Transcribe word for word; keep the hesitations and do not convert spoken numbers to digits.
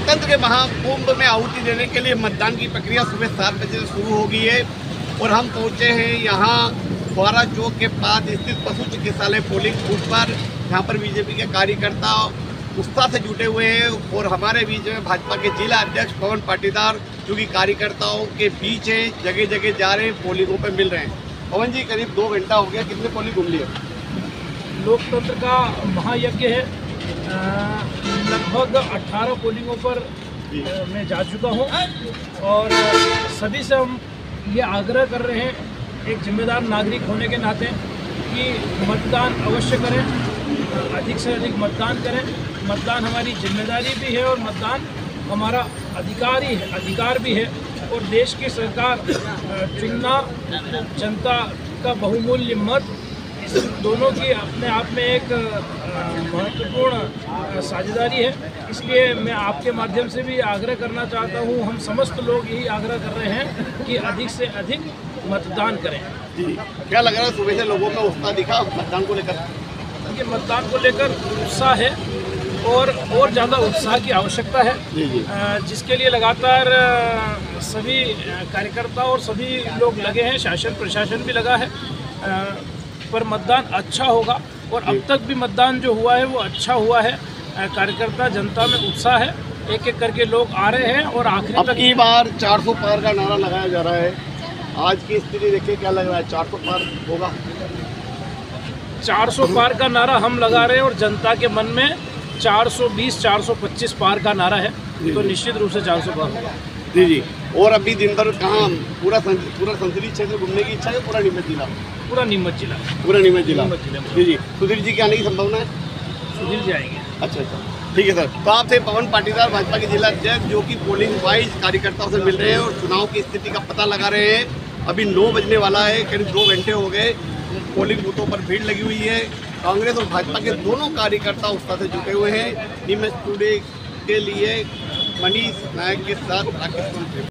लोकतंत्र के महाकुंभ में आहुति देने के लिए मतदान की प्रक्रिया सुबह सात बजे से शुरू हो गई है और हम पहुंचे हैं यहाँ फुआरा चौक के पास स्थित पशु चिकित्सालय पोलिंग बूथ पर। यहाँ पर बीजेपी के कार्यकर्ता उत्साह से जुटे हुए हैं और हमारे बीच में भाजपा के जिला अध्यक्ष पवन पाटीदार जो कि कार्यकर्ताओं के बीच है, जगह जगह जा रहे हैं, पोलिंगों पर मिल रहे हैं। पवन जी, करीब दो घंटा हो गया, कितने पोलिंग घूम लिए? लोकतंत्र का महायज्ञ है, लगभग अठारह पोलिंगों पर मैं जा चुका हूं और सभी से हम ये आग्रह कर रहे हैं एक जिम्मेदार नागरिक होने के नाते कि मतदान अवश्य करें, अधिक से अधिक मतदान करें। मतदान हमारी जिम्मेदारी भी है और मतदान हमारा अधिकार ही है, अधिकार भी है। और देश की सरकार चुनना, जनता का बहुमूल्य मत, इस दोनों की अपने आप में एक महत्वपूर्ण साझेदारी है। इसलिए मैं आपके माध्यम से भी आग्रह करना चाहता हूँ, हम समस्त लोग यही आग्रह कर रहे हैं कि अधिक से अधिक मतदान करें। जी, क्या लग रहा है सुबह से लोगों का उत्साह दिखा मतदान को लेकर? ये मतदान को लेकर उत्साह है और और ज़्यादा उत्साह की आवश्यकता है, जी जी। जिसके लिए लगातार सभी कार्यकर्ता और सभी लोग लगे हैं, शासन प्रशासन भी लगा है। पर मतदान अच्छा होगा और अब तक भी मतदान जो हुआ है वो अच्छा हुआ है। कार्यकर्ता जनता में उत्साह है, एक एक करके लोग आ रहे हैं और आखिरी तक की बार चार सौ पार का नारा लगाया जा रहा है। आज की स्थिति देखिए, क्या लग रहा है, चार सौ पार होगा? चार सौ पार का नारा हम लगा रहे हैं और जनता के मन में चार सौ बीस चार सौ पच्चीस पार का नारा है, तो निश्चित रूप से चार सौ पार होगा। जी जी। और अभी दिन भर कहाँ पूरा पूरा संसदीय क्षेत्र घूमने की इच्छा है? पूरा नीमच जिला? पूरा नीमच जिला पूरा नीमच जिला नीमच जिला जी जी। सुधीर जी के आने की संभावना है? सुधीर जी आएंगे। अच्छा अच्छा, ठीक है सर। तो आपसे पवन पाटीदार, भाजपा के जिला अध्यक्ष, जो कि पोलिंग वाइज कार्यकर्ताओं से मिल रहे हैं और चुनाव की स्थिति का पता लगा रहे हैं। अभी नौ बजने वाला है, करीब दो घंटे हो गए, पोलिंग बूथों पर भीड़ लगी हुई है। कांग्रेस और भाजपा के दोनों कार्यकर्ता उत्साह से जुटे हुए हैं। नीमच टुडे के लिए मनीष नायक के साथ राकेश।